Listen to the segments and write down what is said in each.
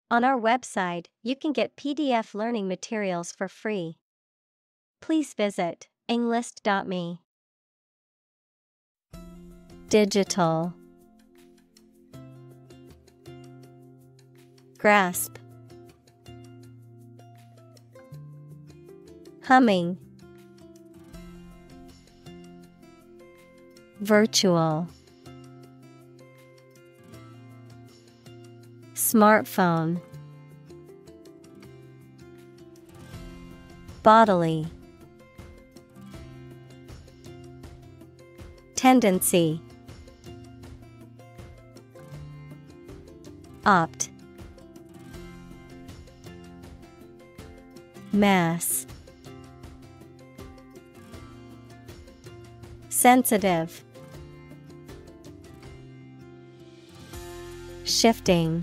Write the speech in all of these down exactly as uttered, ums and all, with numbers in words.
On our website, you can get P D F learning materials for free. Please visit englist dot me. Digital. Grasp. Humming. Virtual. Smartphone. Bodily. Tendency. Opt. Mass. Sensitive. Shifting.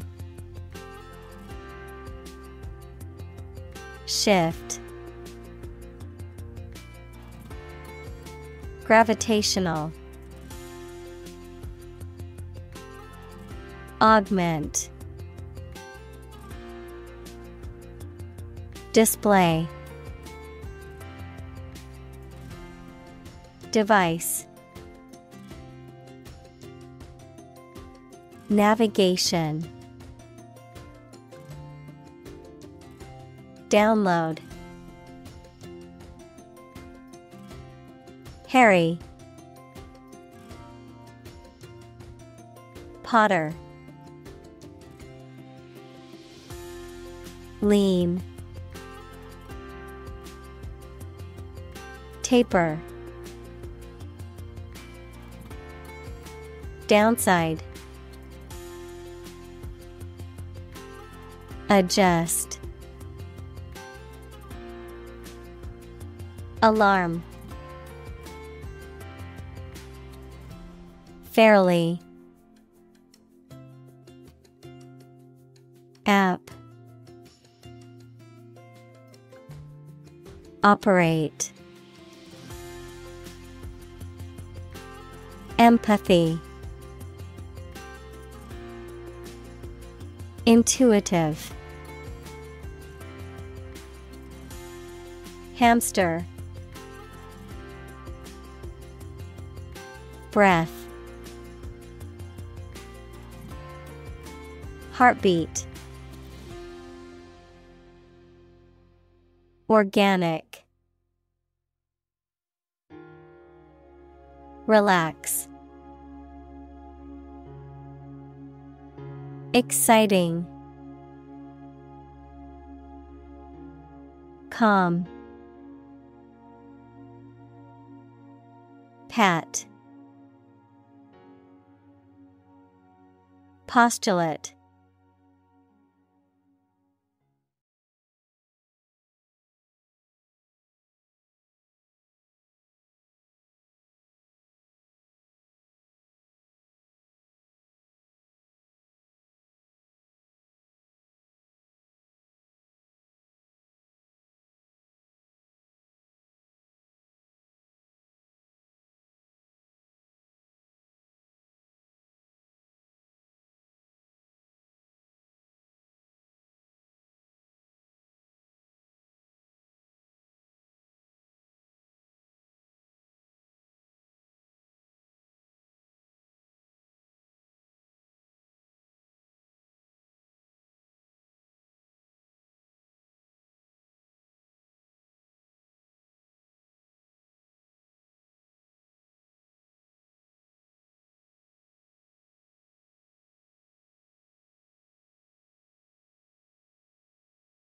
Shift. Gravitational. Augment. Display. Device. Navigation. Download. Harry. Potter. Lean. Taper. Downside. Adjust. Alarm. Fairly. App. Operate. Empathy. Intuitive. Hamster. Breath. Heartbeat. Organic. Relax. Exciting. Calm. Pat. Postulate.